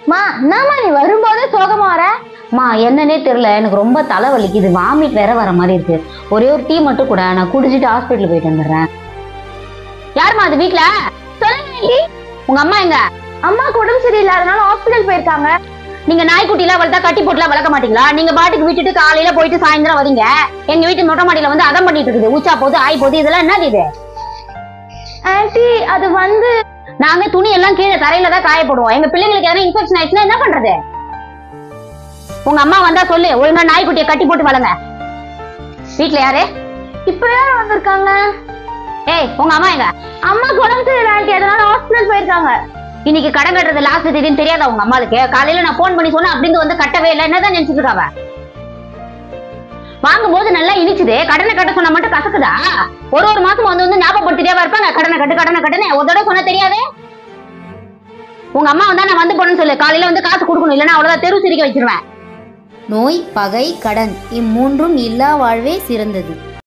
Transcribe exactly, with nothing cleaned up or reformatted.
மா என்னம்மா நீ வரும்போதே சோகமா வர? மா என்னன்னே தெரியல, எனக்கு ரொம்ப தலை வலிக்குது, வாமிட் வேற வர மாதிரி இருக்கு. ஒரே ஒரு டீ மட்டும் கூட, நான் குடிச்சிட்டு ஹாஸ்பிட்டல் போயிட்டு வந்துடுறேன். யாருமா அது வீட்டுல? சொல்லுங்க. உங்க அம்மா எங்க? அம்மாக்கு உடம்பு சரியில்லை, அதனால ஹாஸ்பிட்டல் போயிருக்காங்க. நீங்க நாய்க்குட்டி எல்லாம் வளர்த்தா கட்டி போட்டுலாம் வளர்க்க மாட்டீங்களா? நீங்க பாட்டுக்கு விட்டுட்டு காலையில போயிட்டு சாயந்தரம் வரீங்க. எங்க வீட்டு மொட்டை மாடியில வந்து அதம் பண்ணிட்டு இருக்குது, உச்சா போகுது ஆய் போகுது, இதெல்லாம் என்னது இது? ஆன்ட்டி அது வந்து நாங்க துணி எல்லாம் கீழே தரையில தான் காய போடுவோம். எங்க பிள்ளைங்களுக்கு எதனா இன்ஃபெக்ஷன் ஆயிடுச்சுன்னா என்ன பண்றது? உங்க அம்மா வந்தா சொல்லு, ஒழுங்கா நாய்க்குட்டியை கட்டி போட்டு வளங்க. வீட்டுல யாரு இப்ப யாரும் வந்திருக்காங்க? ஏய் உங்க அம்மா எங்க? அம்மாக்கு உடம்பு சரியில்லை ஆன்ட்டி, அதனால ஹாஸ்பிட்டல் போயிருக்காங்க. இன்னைக்கு கடன் கட்டுறது லாஸ்ட் தேதின்னு தெரியாதா உங்க அம்மாவுக்கு? காலையில நான் போன் பண்ணி சொன்னேன், அப்படின்னு வந்து கட்டவே இல்லை. என்னதான் நினைச்சிட்டு இருக்காவ? வாங்கும் போது நல்லா இனிச்சுது, கடனை கட்ட சொன்னா மட்டும் கசக்குதா? ஒரு ஒரு மாசம் வந்து வந்து ஞாபகப்படுத்திட்டே இருப்பாங்க, கடனை கட்டு கடனை கட்டுன்னு. ஒரு தடவை சொன்னா தெரியாது? உங்க அம்மா வந்தா நான் வந்து போறேன்னு சொல்லு, காலையில வந்து காசு கொடுக்கணும், இல்லைன்னா அவ்வளவுதான் தெரு சிரிக்க வச்சிருவேன். நோய், பகை, கடன் இம்மூன்றும் இல்லா வாழ்வே சிறந்தது.